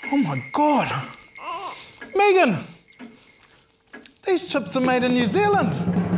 Oh my God. Megan, these chips are made in New Zealand.